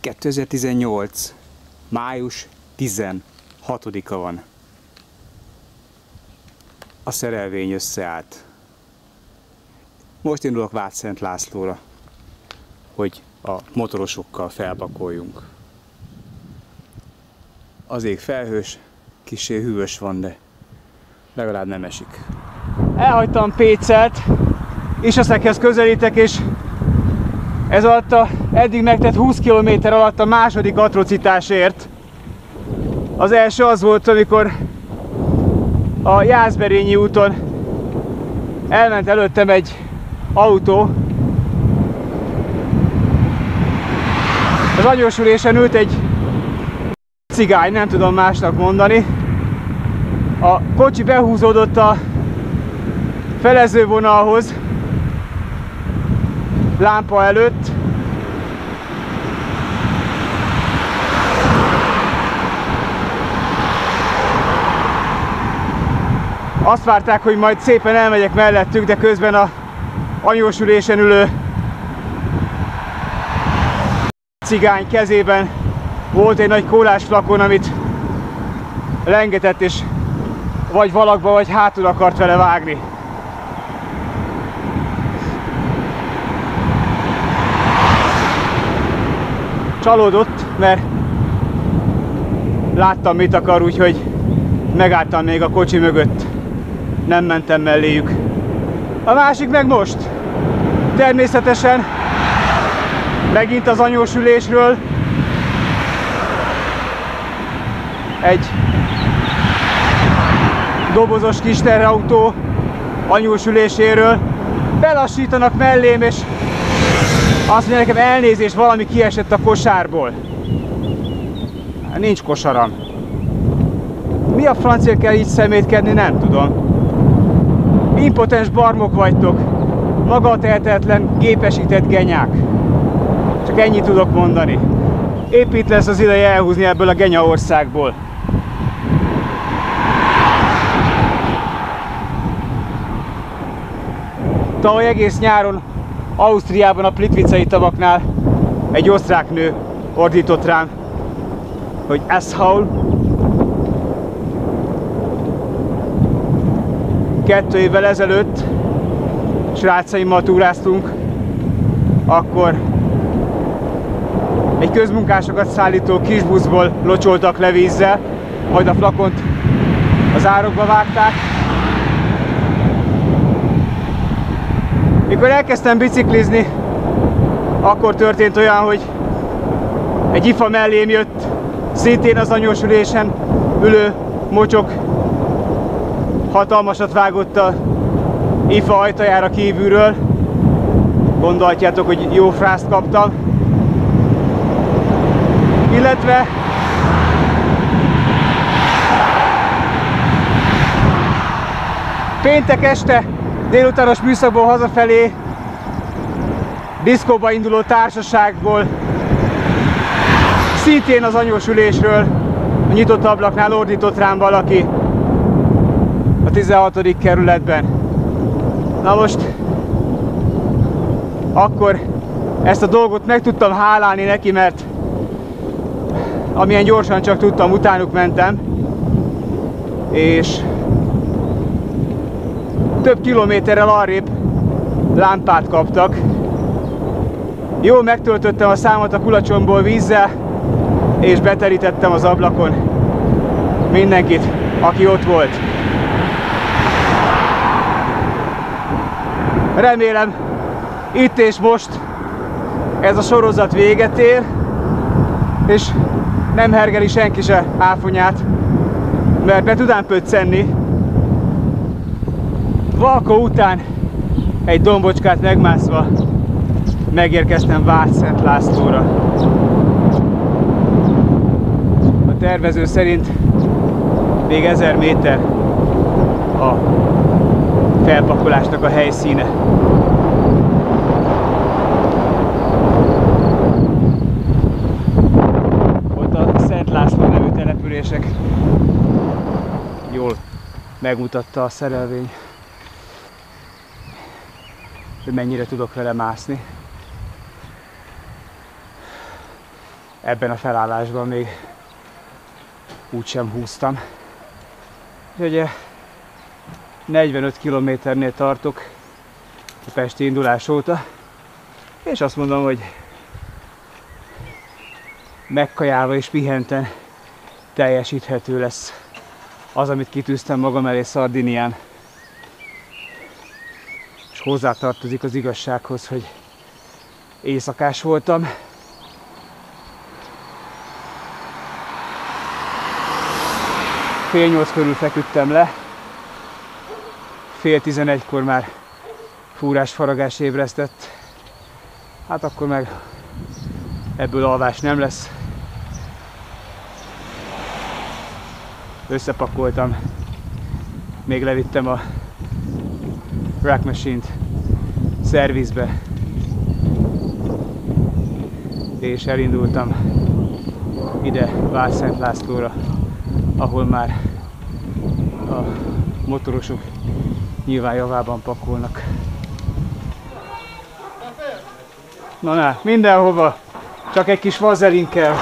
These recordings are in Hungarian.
2018. május 16-a van. A szerelvény összeállt. Most indulok Vácszent Lászlóra, hogy a motorosokkal felpakoljunk. Az ég felhős, kissé hűvös van, de legalább nem esik. Elhagytam Pécelt, Ischaszekhez közelítek, és ez alatt eddig megtett 20 km alatt a második atrocitásért. Az első az volt, amikor a Jászberényi úton elment előttem egy autó. Az anyósülésen ült egy cigány, nem tudom másnak mondani. A kocsi behúzódott a felezővonalhoz, lámpa előtt. Azt várták, hogy majd szépen elmegyek mellettük, de közben a anyósülésen ülő cigány kezében volt egy nagy kólás flakon, amit lengetett, és vagy valakba, vagy hátul akart vele vágni. Csalódott, mert láttam, mit akar, úgyhogy megálltam még a kocsi mögött. Nem mentem melléjük. A másik meg most. Természetesen megint az anyósülésről egy dobozos kis teherautó anyósüléséről belassítanak mellém, és azt mondja nekem, elnézést, valami kiesett a kosárból. Nincs kosaram. Mi a francia kell így szemétkedni, nem tudom. Impotens barmok vagytok. Magatehetetlen, gépesített genyák. Csak ennyit tudok mondani. Épp itt lesz az ideje elhúzni ebből a genya országból. Tavaly egész nyáron Ausztriában a Plitvicei tavaknál egy osztrák nő ordított rám, hogy asshole. 2 évvel ezelőtt srácaimmal túráztunk, akkor egy közmunkásokat szállító kisbuszból locsoltak le vízzel, majd a flakont az árokba vágták. Mikor elkezdtem biciklizni, akkor történt olyan, hogy egy ifa mellém jött, szintén az anyósülésen ülő mocsok, hatalmasat vágott a ifa ajtajára kívülről. Gondolhatjátok, hogy jó frászt kaptam. Illetve péntek este délutános műszakból hazafelé diszkóba induló társaságból, szintén az anyósülésről, a nyitott ablaknál ordított rám valaki a 16. kerületben. Na most, akkor ezt a dolgot meg tudtam hálálni neki, mert amilyen gyorsan csak tudtam, utánuk mentem, és több kilométerrel arrébb lámpát kaptak. Jól megtöltöttem a számot a kulacsomból vízzel, és beterítettem az ablakon mindenkit, aki ott volt. Remélem, itt és most ez a sorozat véget ér, és nem hergeli senki se áfonyát, mert be tudám pöccenni. Valkó után egy dombocskát megmászva megérkeztem Vácszent Lászlóra. A tervező szerint még 1000 méter a felpakolásnak a helyszíne. Ott a Szent László nevű települések. Jól megmutatta a szerelvény, hogy mennyire tudok vele mászni. ebben a felállásban még úgysem húztam. Ugye 45 kilométernél tartok a pesti indulás óta, és azt mondom, hogy megkajálva és pihenten teljesíthető lesz az, amit kitűztem magam elé Szardinián. És hozzátartozik az igazsághoz, hogy éjszakás voltam. Fél 8 körül feküdtem le, fél 11-kor már fúrás-faragás ébresztett. Hát akkor meg ebből alvás nem lesz. Összepakoltam, még levittem a rack machine-t szervizbe, és elindultam ide Várszent Lászlóra, ahol már a motorosok nyilván javában pakolnak. Na, mindenhova, csak egy kis vazelin kell.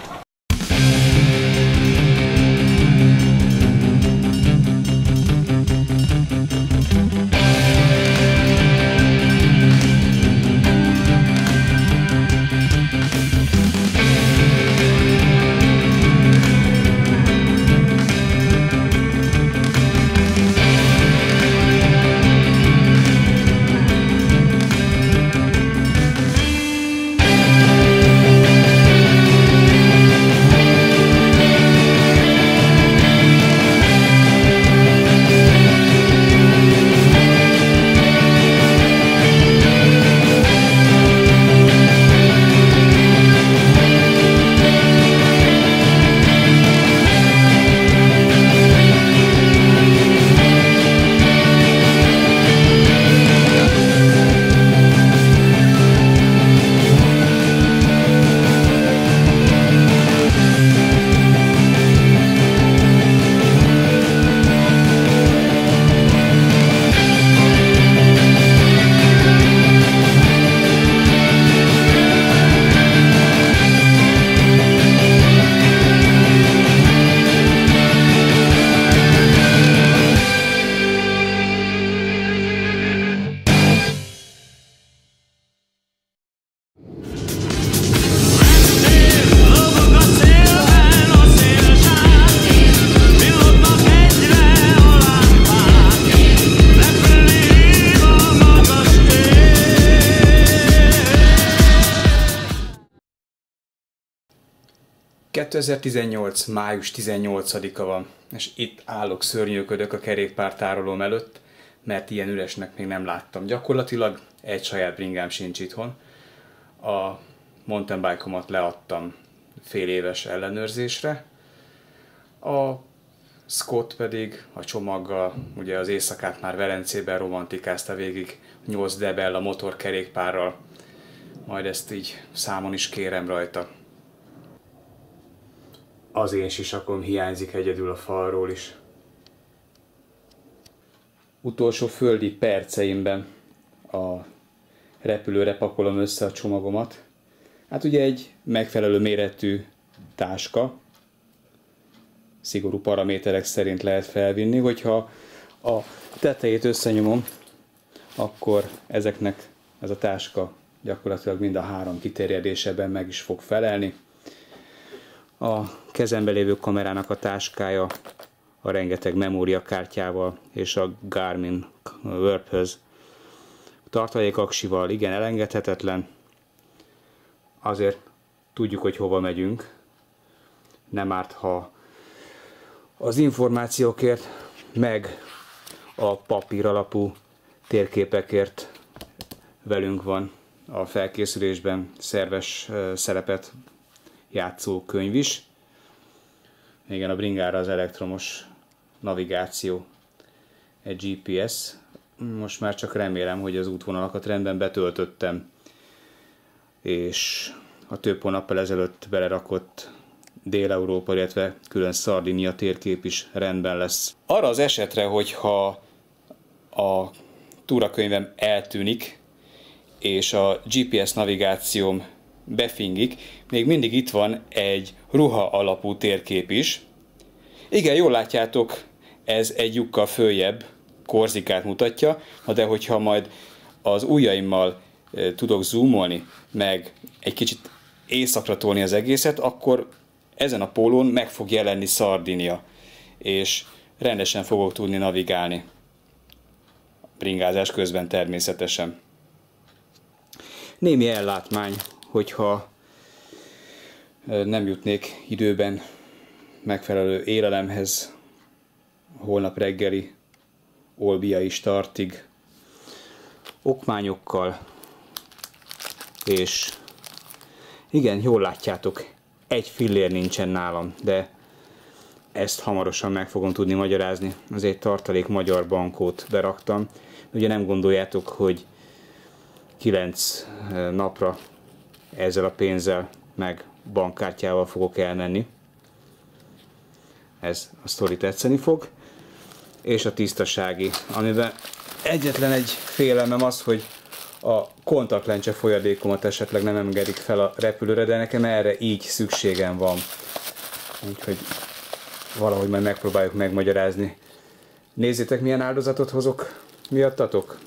...2018. május 18-a van, és itt állok, szörnyűködök a kerékpártárolóm előtt, mert ilyen üresnek még nem láttam. Gyakorlatilag egy saját bringám sincs itthon. A mountain bike-omat leadtam fél éves ellenőrzésre. A Scott pedig a csomaggal, ugye az éjszakát már Velencében romantikázta végig 8 debel a motorkerékpárral. Majd ezt így számon is kérem rajta. Az én sisakom hiányzik egyedül a falról is. Utolsó földi perceimben a repülőre pakolom össze a csomagomat. Hát ugye egy megfelelő méretű táska, szigorú paraméterek szerint lehet felvinni, hogyha a tetejét összenyomom, akkor ezeknek ez a táska gyakorlatilag mind a 3 kiterjedésében meg is fog felelni. A kezembe lévő kamerának a táskája a rengeteg memóriakártyával és a Garmin Warphöz tartalékaksival igen elengedhetetlen. Azért tudjuk, hogy hova megyünk. Nem árt, ha az információkért, meg a papír alapú térképekért velünk van a felkészülésben szerves szerepet játszó könyv is. Igen, a bringára az elektromos navigáció, egy GPS. Most már csak remélem, hogy az útvonalakat rendben betöltöttem, és a több hónappal ezelőtt belerakott Dél-Európa, illetve külön Szardinia térkép is rendben lesz. Arra az esetre, hogyha a túrakönyvem eltűnik, és a GPS navigációm befingik, még mindig itt van egy ruha alapú térkép is. Igen, jól látjátok, ez egy lyukkal följebb Korzikát mutatja, de hogyha majd az ujjaimmal tudok zoomolni, meg egy kicsit északra tolni az egészet, akkor ezen a pólón meg fog jelenni Szardinia, és rendesen fogok tudni navigálni. Bringázás közben természetesen. Némi ellátmány, hogyha nem jutnék időben megfelelő élelemhez, holnap reggeli olbiai startig, okmányokkal, és igen, jól látjátok, egy fillér nincsen nálam, de ezt hamarosan meg fogom tudni magyarázni. Azért tartalék magyar bankót beraktam. Ugye nem gondoljátok, hogy 9 napra ezzel a pénzzel meg bankkártyával fogok elmenni. Ez a sztori tetszeni fog. És a tisztasági, amiben egyetlen egy félelmem az, hogy a kontaktlencse folyadékomat esetleg nem engedik fel a repülőre, de nekem erre így szükségem van. Úgyhogy valahogy majd megpróbáljuk megmagyarázni. Nézzétek, milyen áldozatot hozok miattatok.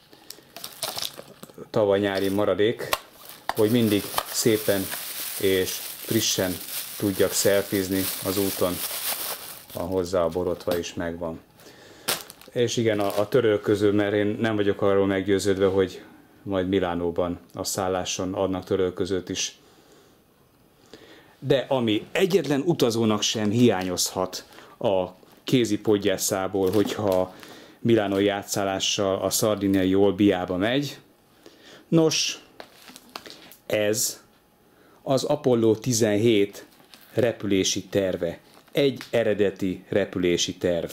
Tavaly nyári maradék, hogy mindig szépen és frissen tudjak szelfizni az úton. Van hozzá a borotva is megvan. És igen, a törölköző, mert én nem vagyok arról meggyőződve, hogy majd Milánóban a szálláson adnak törölközőt is. De ami egyetlen utazónak sem hiányozhat a kézi podgyászából, hogyha milánói átszállással a szardiniai Olbiába megy, nos, ez az Apollo 17 repülési terve. Egy eredeti repülési terv.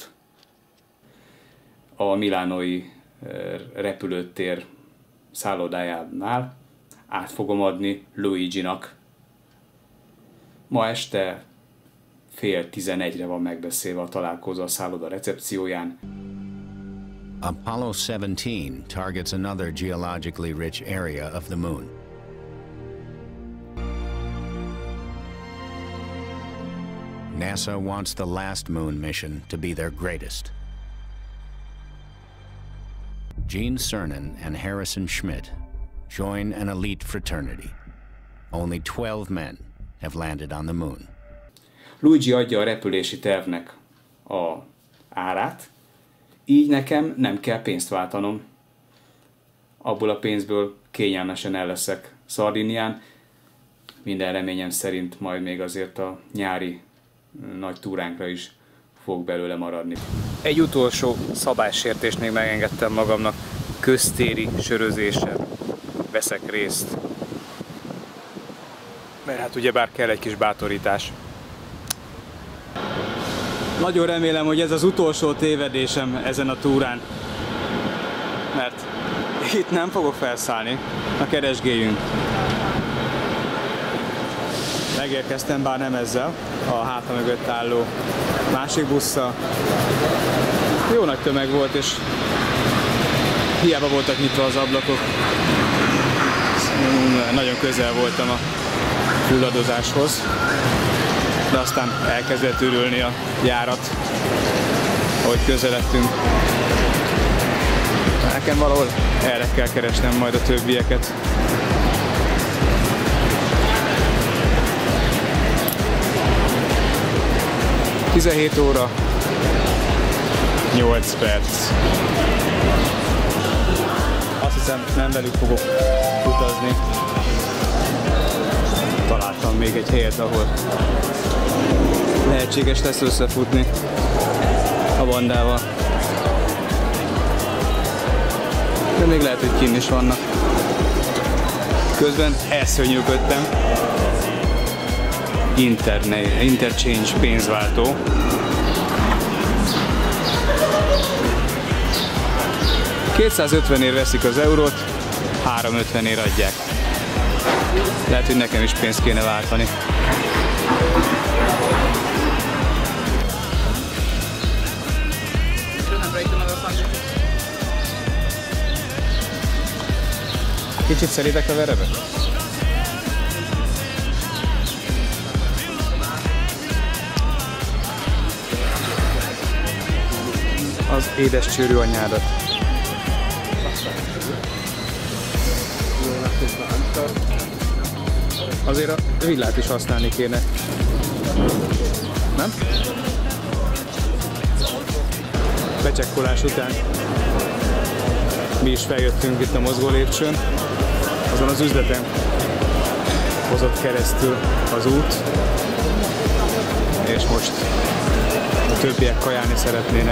A milánói repülőtér szállodájánál át fogom adni Luigi-nak. Ma este 10:30-re van megbeszélve a találkozó a szálloda recepcióján. Apollo 17 targets another geologically rich area of the moon. NASA wants the last moon mission to be their greatest. Gene Cernan and Harrison Schmitt join an elite fraternity. Only 12 men have landed on the moon. Luigi adja a repülési tervnek a árát, így nekem nem kell pénzt váltanom. Abból a pénzből kényelmesen el leszek Szardinián. Minden reményem szerint majd még azért a nyári nagy túránkra is fog belőle maradni. Egy utolsó szabálysértést még megengedtem magamnak. Köztéri sörözésen veszek részt. Mert hát ugyebár kell egy kis bátorítás. Nagyon remélem, hogy ez az utolsó tévedésem ezen a túrán. Mert itt nem fogok felszállni. Na, keresgéljünk. Megérkeztem, bár nem ezzel, a háta mögött álló másik busszal. Jó nagy tömeg volt, és hiába voltak nyitva az ablakok. Nagyon közel voltam a fulladozáshoz, de aztán elkezdett ürülni a járat, ahogy közeledtünk. Nekem valahol erre kell keresnem majd a többieket. – 17 óra 8 perc. Azt hiszem, nem velük fogok utazni. Találtam még egy helyet, ahol lehetséges lesz összefutni a bandával. De még lehet, hogy kinn is vannak. Közben elszörnyűködtem. Interchange pénzváltó. $250 veszik az eurót, 350 adják. Lehet, hogy nekem is pénzt kéne váltani. Kicsit szeritek a verebet? az édes csőrű anyádat. Azért a villát is használni kéne. Nem? Becsekkolás után mi is feljöttünk itt a mozgó lépcsőn. Azon az üzleten hozott keresztül az út, és most a többiek kajálni szeretnének.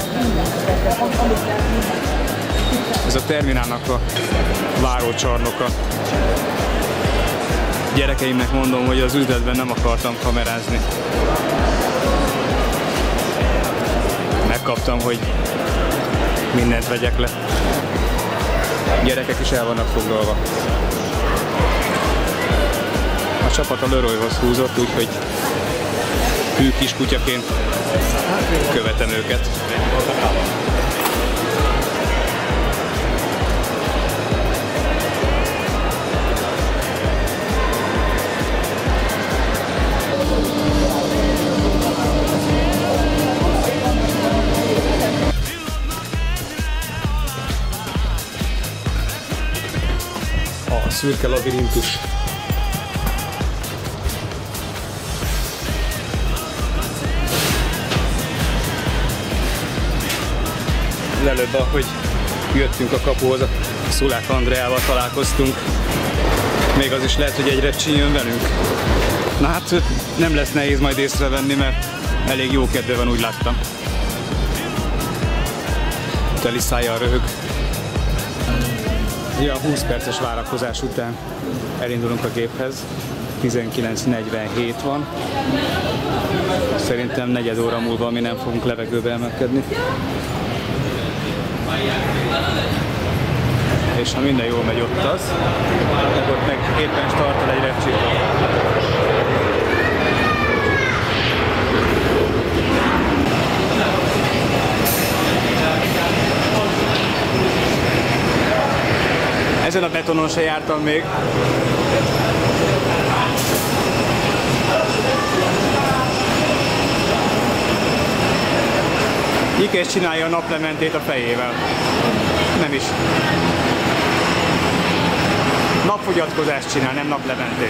Ez a terminálnak a várócsarnoka. Gyerekeimnek mondom, hogy az üzletben nem akartam kamerázni. Megkaptam, hogy mindent vegyek le. Gyerekek is el vannak foglalva. A csapat a Leroyhoz húzott, úgyhogy hű kis kutyaként követem őket. A szürke labirintus. Előbb, ahogy jöttünk a kapuhoz, a Szulák Andreával találkoztunk. Még az is lehet, hogy egy repcsi jön velünk. Na hát nem lesz nehéz majd észrevenni, mert elég jó kedve van, úgy láttam. Teli szájjal röhög. Ja, 20 perces várakozás után elindulunk a géphez. 19:47 van. Szerintem negyed óra múlva mi nem fogunk levegőbe emelkedni. És ha minden jól megy ott az, akkor meg éppen startol egy repcsi. Ezen a betonon se jártam még. Ikes csinálja a naplementét a fejével. Nem is. Napfogyatkozást csinál, nem naplementét.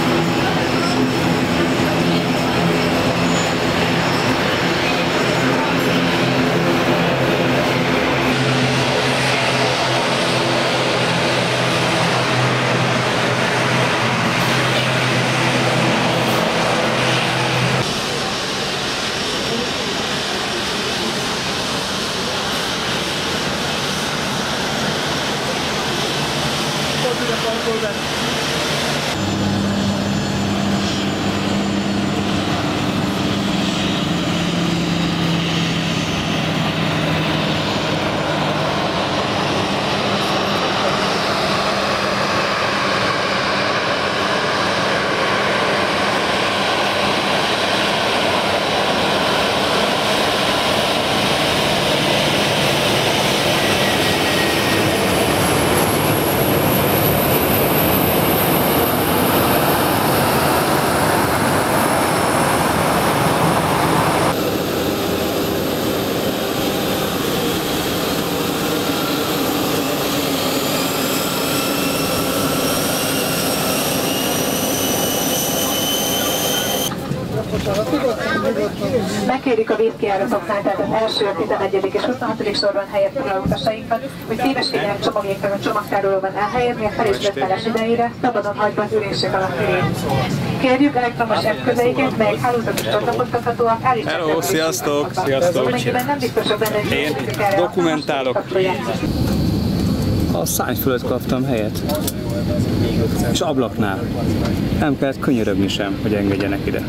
Megkérjük a vízkijáratoknál, tehát az első, 11. és 26. sorban helyet foglaló utasainkat, hogy szíves figyelem csomagjéknak a csomagtárolóban elhelyezni a fel- és leszállás idejére, szabadon hagyva az ülések alatt ülést. Kérjük elektromos eszközeiket, melyek hálózatos csatlakoztathatóak, állítsák. Hello, sziasztok! Sziasztok! Amennyiben nem biztosak benne, hogy Én dokumentálok. A szárny fölött kaptam helyet. És ablaknál. Nem kellett könyörögni sem, hogy engedjenek ide.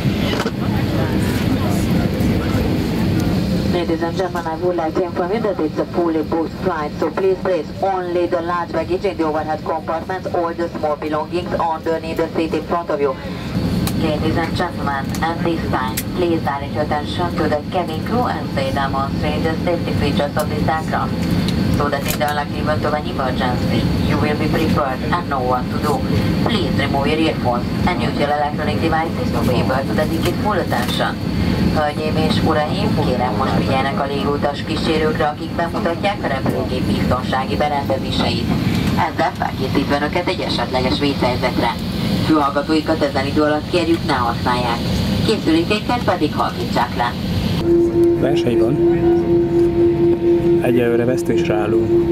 Ladies and gentlemen, I would like to inform you that it's a fully booked flight, so please place only the large baggage in the overhead compartments or the small belongings underneath the seat in front of you. Ladies and gentlemen, at this time, please direct your attention to the cabin crew as they demonstrate the safety features of this aircraft, so that in the unlikely event of an emergency, you will be prepared and know what to do. Please remove your earphones and use your electronic devices to be able to dedicate full attention. Hölgyeim és uraim, kérem most figyelnek a légutas kísérőkre, akik bemutatják a repülőgép biztonsági berendezéseit. Ezzel felkészítve önöket egy esetleges vészhelyzetre. Fülhallgatóikat ezen idő alatt kérjük, ne használják. Készülékeiket pedig halkítsák le. Verseny van. Egyelőre vesztésre állunk.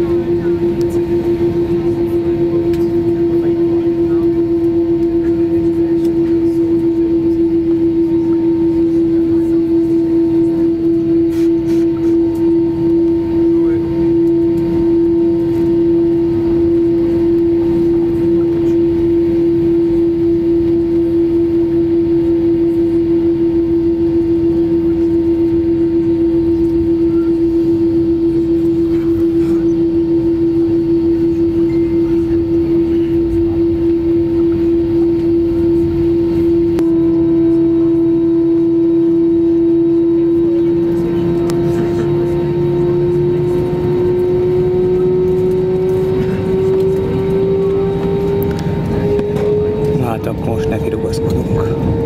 Most neki rugaszkodunk.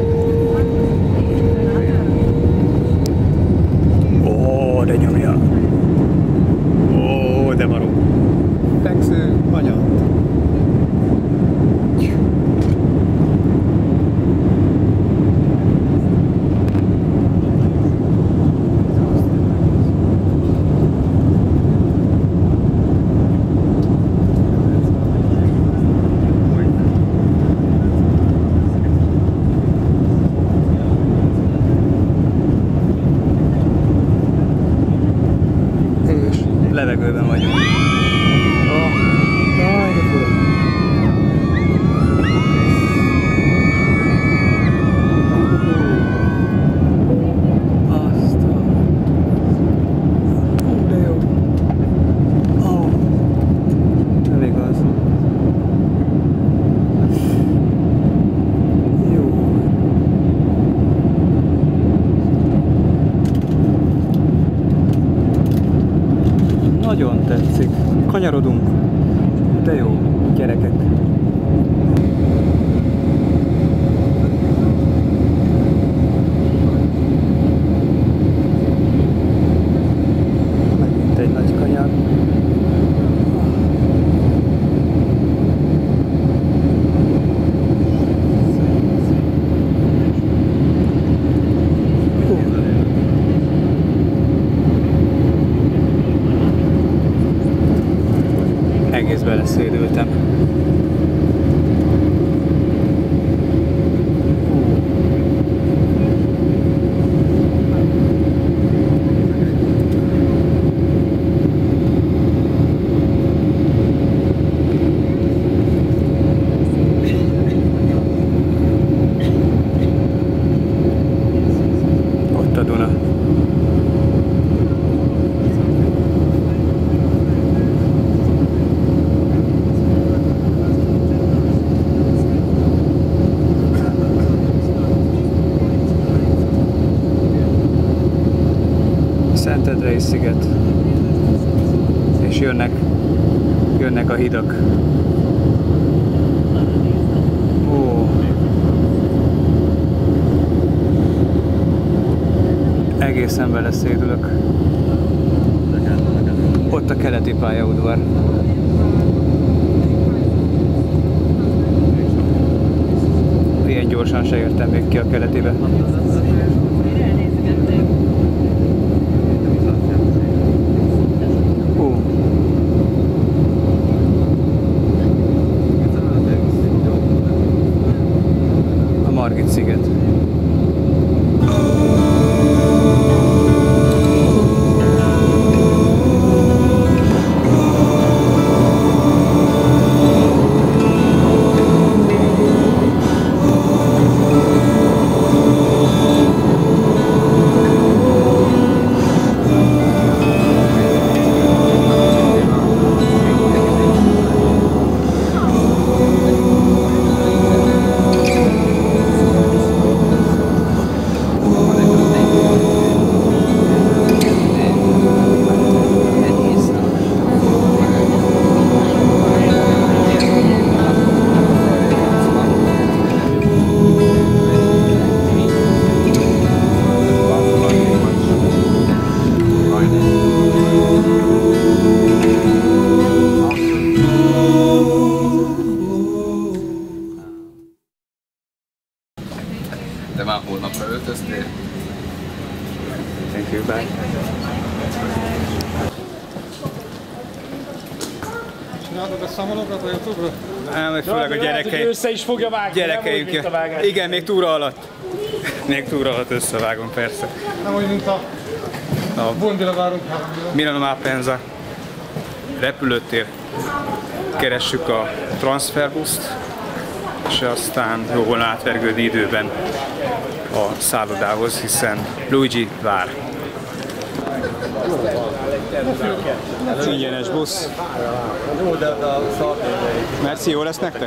Ó, de nyomja. Ó, de maró. Feksző anyat. Levegőben vagyunk. Jaj, de fura. Aztán. De jó. Nem igaz. Jó. Nagyon tetszik. Kanyarodunk. De jó, gyerekek. Megint egy nagy kanyar. Egész beleszédültem. Ott a Duna. Szentendrei sziget, és jönnek a hidak. Ó. Egészen beleszédülök. Ott a keleti pályaudvar. Ilyen gyorsan se értem még ki a keletibe. Margit-sziget. Csinálod a számolókat a YouTube-ra? Nem, főleg a gyerekeim. Össze is fogja vágni, Gyerekeim. nem úgy, mint a vágás. Igen, még túra alatt. Még túra alatt összevágom, persze. Nem úgy, mint a Bundira várunk. Milano Malpensa repülőtér. Keressük a transferbuszt, és aztán jó volna átvergődni időben a szállodához, hiszen Luigi vár. Ingyenes busz. Merci, jó lesz nektek?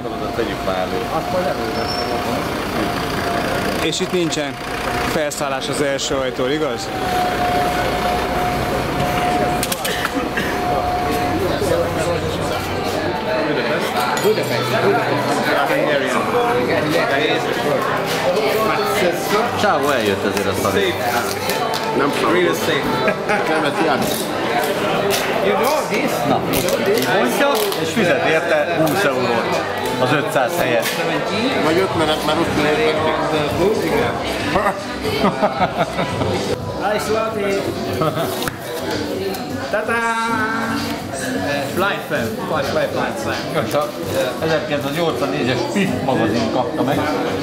És itt nincsen felszállás az első ajtól, igaz? Csávó eljött ezért a szavét. Nem szavét. Nemet Jani. Na, mondja, és fizet érte 20 eurót az 500 helyet. Vagy 50-et már ott értették. Flight fan. Flight fan. 1984-es PIF magazin kapta meg.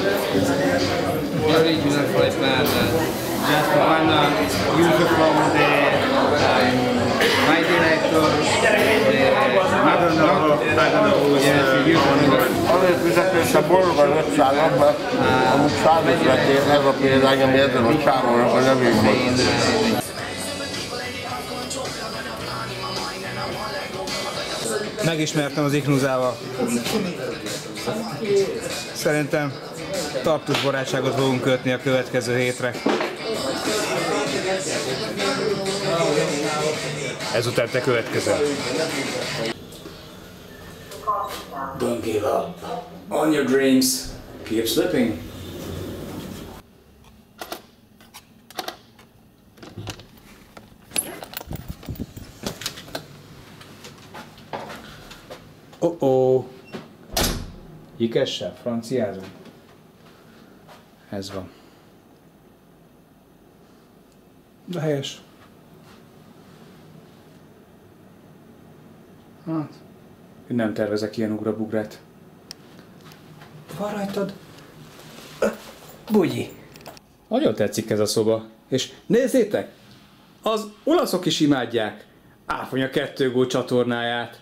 Original flight plan. Just one user from the my director, I don't know, Azért fizetős a bolgár 500 abban, amúgy 150 év, ez a példány, ami ezen a csávónak a nevében. Megismertem az Iknuzával. Szerintem tartós barátságot fogunk kötni a következő hétre. Ezután te következel. Don't give up on your dreams. Keep slipping. Oh-oh. Ikessel, franciázunk. Ez van. De helyes. Hát, én nem tervezek ilyen ugrabugrát. Van rajtad? Bugyi. Nagyon tetszik ez a szoba. És nézzétek! Az olaszok is imádják. Áfonya 2 gól csatornáját.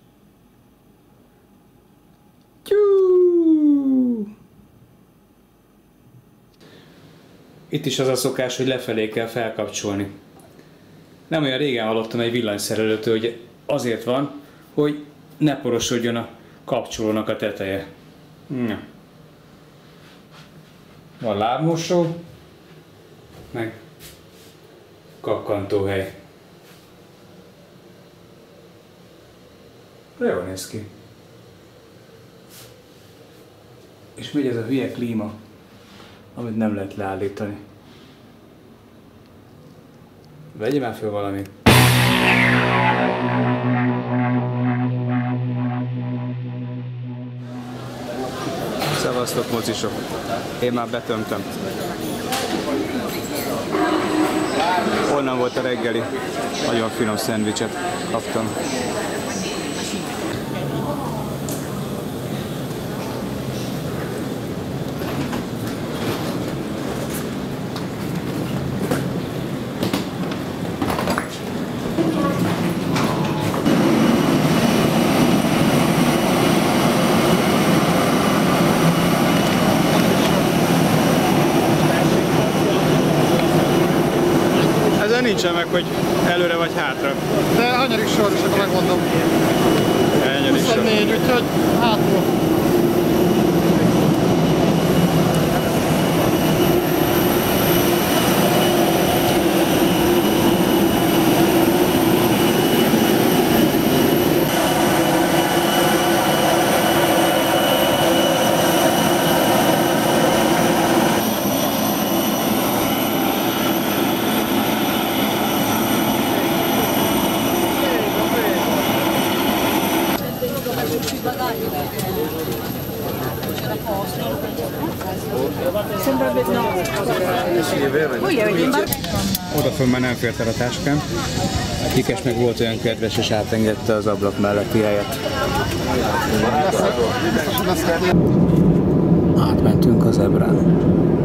Itt is az a szokás, hogy lefelé kell felkapcsolni. Nem olyan régen hallottam egy villanyszerelőtől, hogy azért van, hogy ne porosodjon a kapcsolónak a teteje. Na. Van lábmosó, meg kakkantóhely. De jól néz ki. És megy ez a hülye klíma, amit nem lehet leállítani. Vegyél már föl valamit. Szevasztok, mocisok! Én már betömtem. Onnan volt a reggeli. Nagyon finom szendvicset kaptam. Nincsen meg, hogy előre vagy hátra. De hanyadik sor is, akkor megmondom. Hanyadik sor. 24, úgyhogy hátul. Odafönn már nem fért el a táskám, Kikes meg volt olyan kedves, és átengedte az ablak melletti helyet. Átmentünk a zebrán.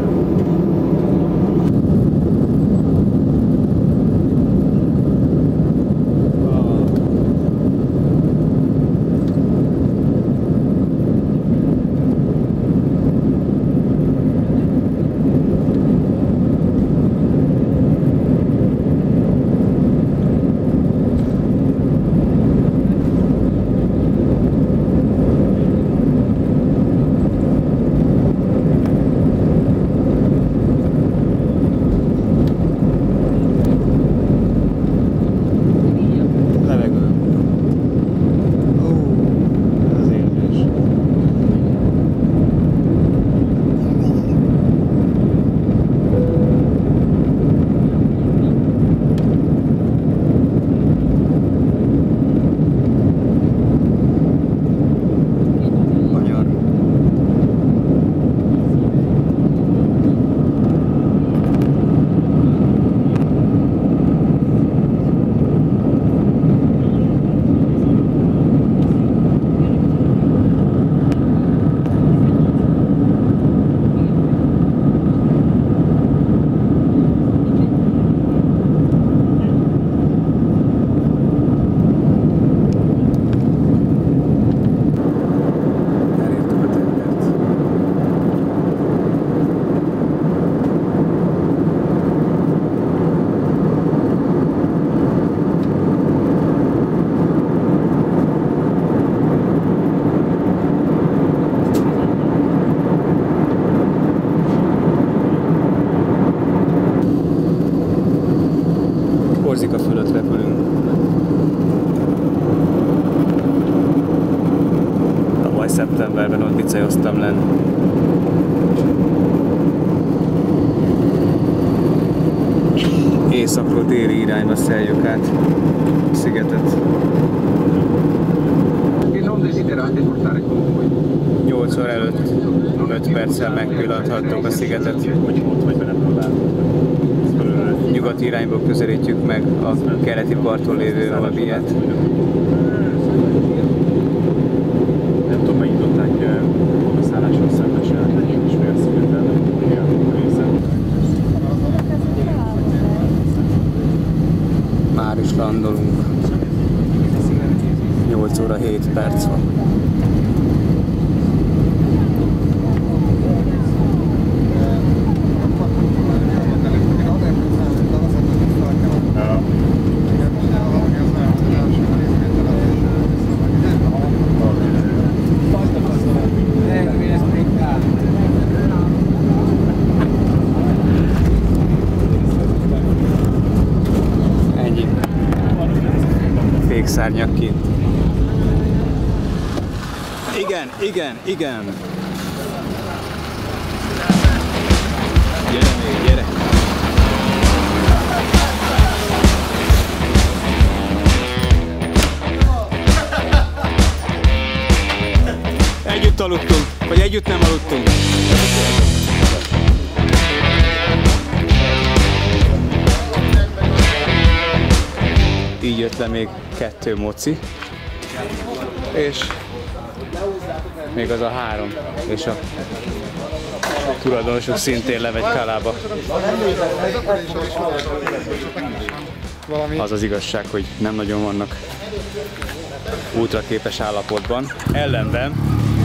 Korzika fölött repülünk. Tavaly szeptemberben ott bicajoztam lenn. Északról déli irányba szeljük át a szigetet. 8 óra előtt 5 perccel megpillanthattuk a szigetet. Nyugati irányból közelítjük meg a keleti parton lévő Albiát. Nem tudom, megnyitották a szálláson szembesen, és mi a szigeten a részen. Már is landolunk. 8 óra 7 perc van. Szárnyak ki. Igen, igen, igen. Gyere még, gyere. Együtt aludtunk, vagy együtt nem aludtunk. Így jött le még 2 moci, és még az a 3, és a tulajdonosok szintén lemegy Kalába. Az az igazság, hogy nem nagyon vannak útraképes állapotban. Ellenben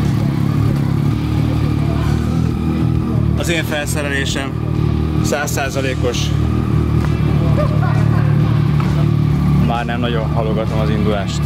az én felszerelésem 100%-os. Már nem nagyon halogatom az indulást.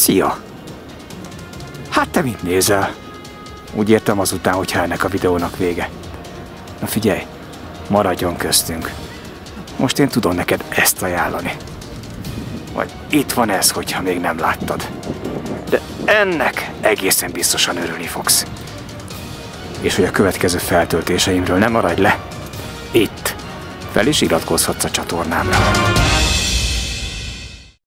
Szia! Hát te mit nézel? Úgy értem azután, hogyha ennek a videónak vége. Na figyelj, maradjon köztünk. Most én tudom neked ezt ajánlani. Vagy itt van ez, hogyha még nem láttad. De ennek egészen biztosan örülni fogsz. És hogy a következő feltöltéseimről nem maradj le, itt fel is iratkozhatsz a csatornámra.